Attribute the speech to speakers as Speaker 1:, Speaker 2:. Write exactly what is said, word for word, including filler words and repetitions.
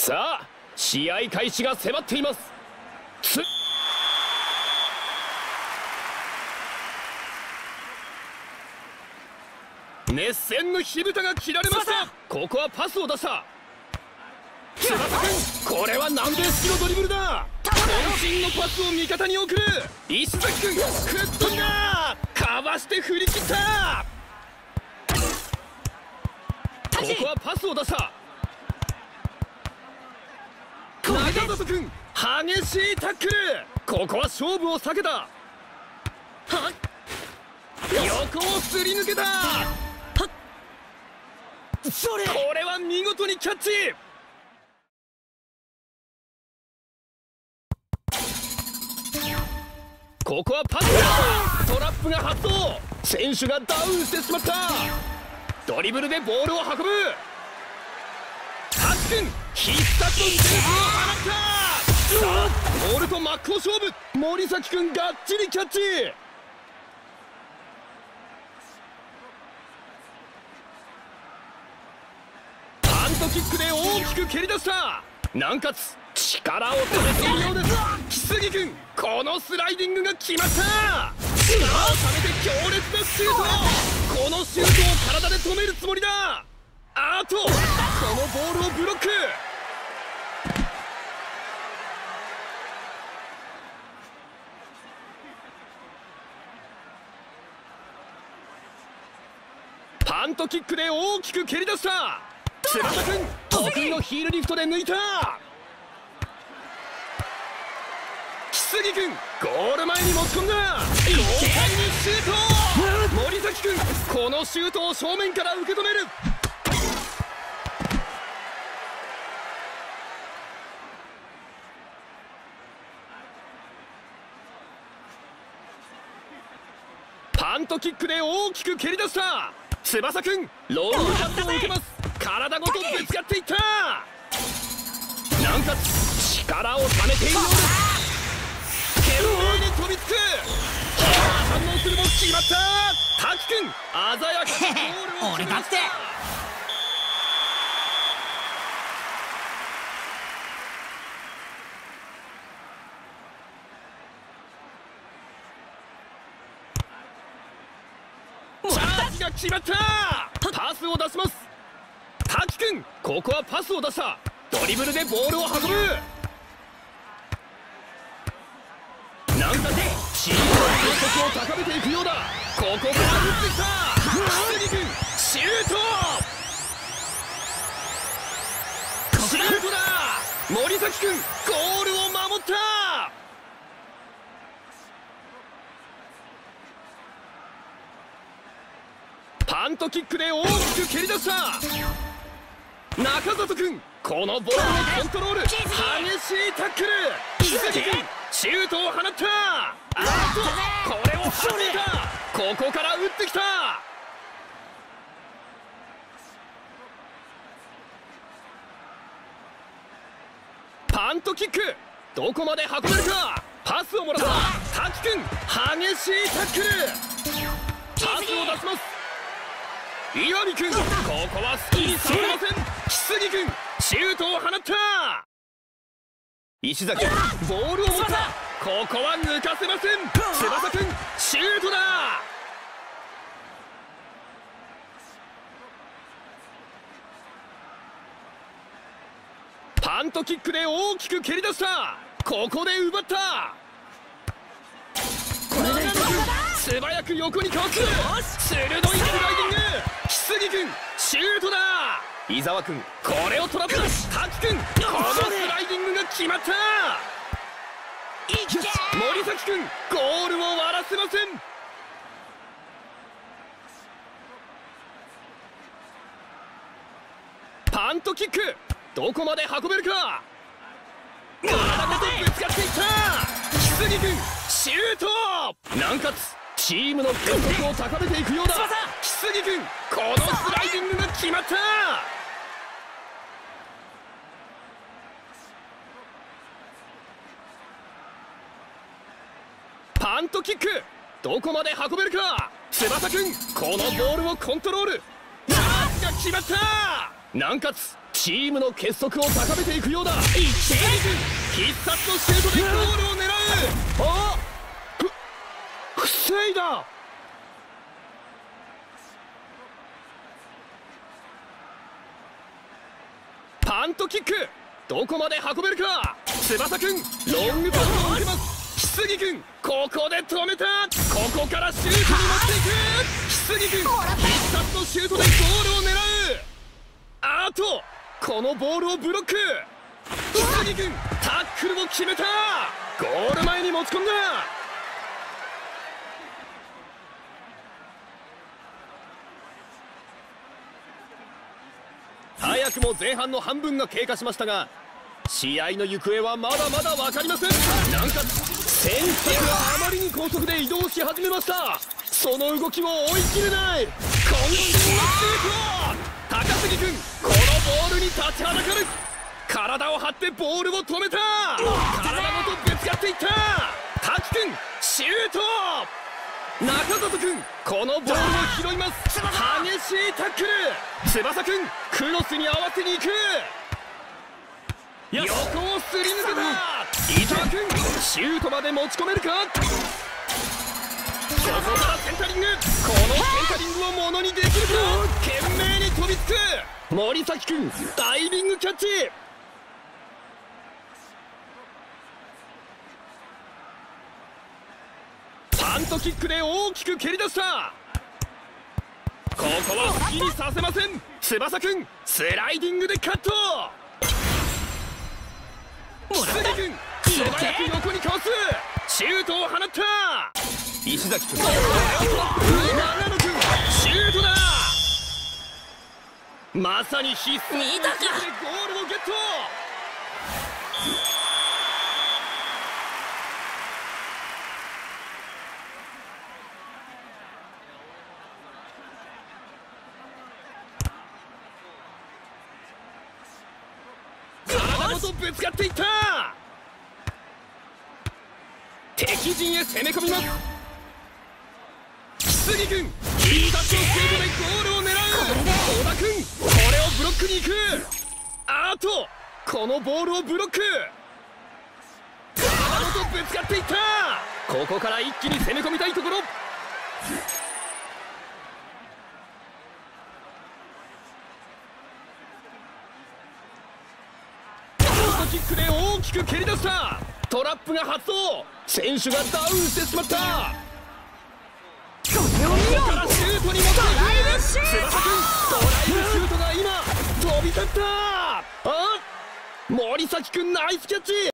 Speaker 1: さあ試合開始が迫っています。つ熱戦の火蓋が切られました。ここはパスを出した。翼君、これは南米式のドリブルだ。渾身のパスを味方に送る。石崎君、吹っ飛んだ。かわして振り切った。ここはパスを出した。中里君、激しいタックル。ここは勝負を避けた。横をすり抜けた。それ、これは見事にキャッチ。ここはパスだ。トラップが発動。選手がダウンしてしまった。ドリブルでボールを運ぶ。タチ君、必殺のセーフを放った。さあボールと真っ向勝負。森崎君がっちりキャッチ。パントキックで大きく蹴り出した。南葛、力を止めているようです。木杉君、このスライディングが決まった。力をためて強烈なシュート。このシュートを体で止めるつもりだ。あとこのボールをブロック。パントキックで大きく蹴り出した。翼君、得意のヒールリフトで抜いた。木杉君、ゴール前に持ち込んだ。豪快にシュート。森崎君、このシュートを正面から受け止める。パントキックで大きく蹴り出した。翼君、ロールパスを受けます。体ごとぶつかっていった。なんか力をためているようです。懸命に飛びつく。反応するも決まった。滝君、鮮やかなゴールを決めました。チャージが決まった。パスを出します。滝君、ここはパスを出した。ドリブルでボールを運ぶ。なんだってチームの強度を高めていくようだ。ここから打ってきた。木杉君、シュート。シュートだ。森崎君、ゴールを守った。パントキックで大きく蹴り出した。中里君、このボールをコントロール。激しいタックル。木崎君、シュートを放った。あっとこれを放っていた。ここから打ってきた。パントキック、どこまで運べるか。パスをもらった滝君、激しいタックル。パスを出します。岩見君、ここはスキーさせません。木杉君、シュートを放った。石崎、ボールを持った。ここは抜かせません。翼君、シュートだ。パントキックで大きく蹴り出した。ここで奪った。素早く横にかわす。鋭いスライディング。木杉君、シュートだ。伊沢君、これをトラップ。滝君、このスライディングが決まった。森崎君、ゴールを割らせません。パントキック、どこまで運べるか。体ごとぶつかっていった。木杉君、シュート。南葛、チームの結束を高めていくようだ。木杉君、このスライディングが決まった。パントキック、どこまで運べるか。翼君、このボールをコントロール。パスが決まった。南葛、 チームの結束を高めていくようだ。必殺のシュートでゴールを狙う。あっ、ふ防いだ。パントキック、どこまで運べるか。翼くんロングパスを受けます。木杉くんここで止めた。ここからシュートに持っていく。木杉くん必殺のシュートでゴールを狙う。あとこのボールをブロック。木杉くんタックルを決めた。ゴール前に持ち込んだ。早くも前半の半分が経過しましたが、試合の行方はまだまだ分かりません。なんか選手があまりに高速で移動し始めました。その動きを追い切れない。渾身のシュート。高杉君このボールに立ちはだかる。体を張ってボールを止めた。体ごとぶつかっていった。滝君シュート。中里君このボールを拾います。激しいタックル。翼君クロスに合わせに行く。横をすり抜けた。伊沢君シュートまで持ち込めるか。ここからセンタリング。このセンタリングをものにできるか。懸命に飛びつく。森崎君ダイビングキャッチ。パントキックで大きく蹴り出した。ここは好きにさせません。翼くんスライディングでカット。木杉くん素早く横にかわす。シュートを放った。石崎くん長野くんシュートだ。まさに必須のゴールをゲット。体ごとぶつかっていった。敵陣へ攻め込みます。木杉君必殺のシュートでゴールを狙う。小田君これをブロックに行く。あとこのボールをブロック。体ごとぶつかっていった。ここから一気に攻め込みたいところ。キックで大きく蹴り出した。トラップが発動。選手がダウンしてしまった。ここからシュートに持っていく。翼君ドライブシュートが今飛び立った。あ、森崎君ナイスキャッチ。